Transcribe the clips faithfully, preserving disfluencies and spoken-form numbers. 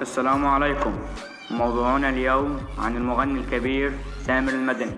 السلام عليكم. موضوعنا اليوم عن المغني الكبير سامر المدني.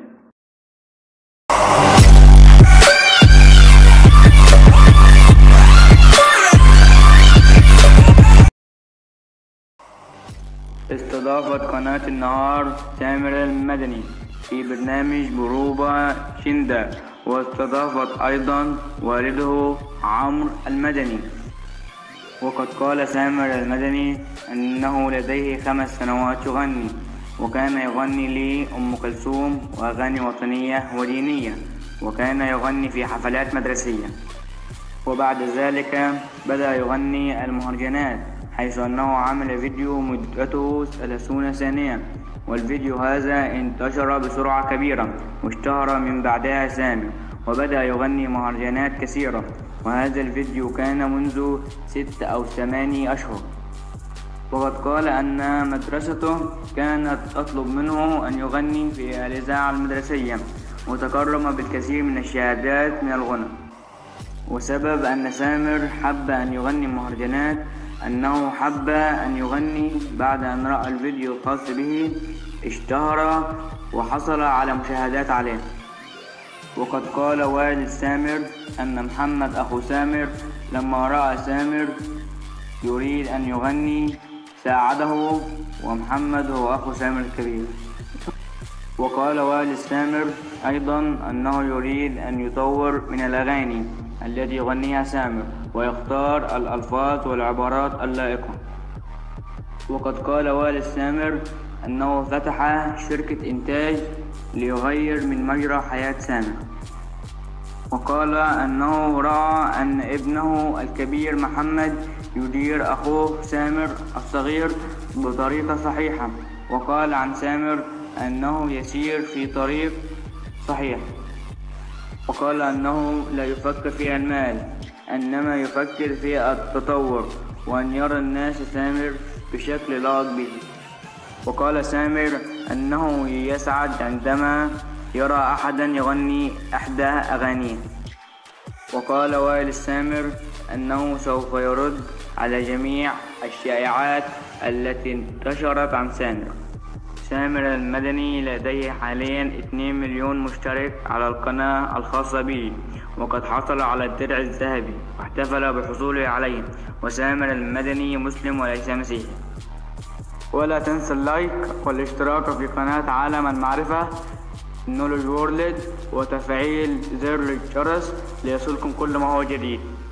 استضافت قناة النهار سامر المدني في برنامج بروبا شندا، واستضافت أيضا والده عمرو المدني. وقد قال سامر المدني أنه لديه خمس سنوات يغني، وكان يغني لأم كلثوم وأغاني وطنية ودينية، وكان يغني في حفلات مدرسية. وبعد ذلك بدأ يغني المهرجانات، حيث أنه عمل فيديو مدته ثلاثين ثانية، والفيديو هذا انتشر بسرعة كبيرة واشتهر من بعدها سامر، وبدأ يغني مهرجانات كثيرة. وهذا الفيديو كان منذ ست أو ثماني أشهر. وقد قال أن مدرسته كانت تطلب منه أن يغني في الإذاعة المدرسية، وتكرم بالكثير من الشهادات من الغنى. وسبب أن سامر حب أن يغني مهرجانات أنه حب أن يغني بعد أن رأى الفيديو الخاص به اشتهر وحصل على مشاهدات عليه. وقد قال والد سامر أن محمد أخو سامر لما رأى سامر يريد أن يغني ساعده، ومحمد هو أخو سامر الكبير. وقال والد سامر أيضا أنه يريد أن يطور من الأغاني التي يغنيها سامر، ويختار الألفاظ والعبارات اللائقة. وقد قال والد سامر أنه فتح شركة إنتاج ليغير من مجرى حياة سامر. وقال أنه رأى أن ابنه الكبير محمد يدير أخوه سامر الصغير بطريقة صحيحة. وقال عن سامر أنه يسير في طريق صحيح. وقال أنه لا يفكر في المال، إنما يفكر في التطور، وأن يرى الناس سامر بشكل لائق به. وقال سامر أنه يسعد عندما يرى أحدا يغني إحدى أغانيه. وقال والد سامر أنه سوف يرد على جميع الشائعات التي انتشرت عن سامر. سامر المدني لديه حاليا اثنين مليون مشترك على القناة الخاصة به، وقد حصل على الدرع الذهبي واحتفل بحصوله عليه. وسامر المدني مسلم وليس مسيحي. ولا تنسى اللايك والاشتراك في قناة عالم المعرفة نولج وورلد، وتفعيل زر الجرس ليصلكم كل ما هو جديد.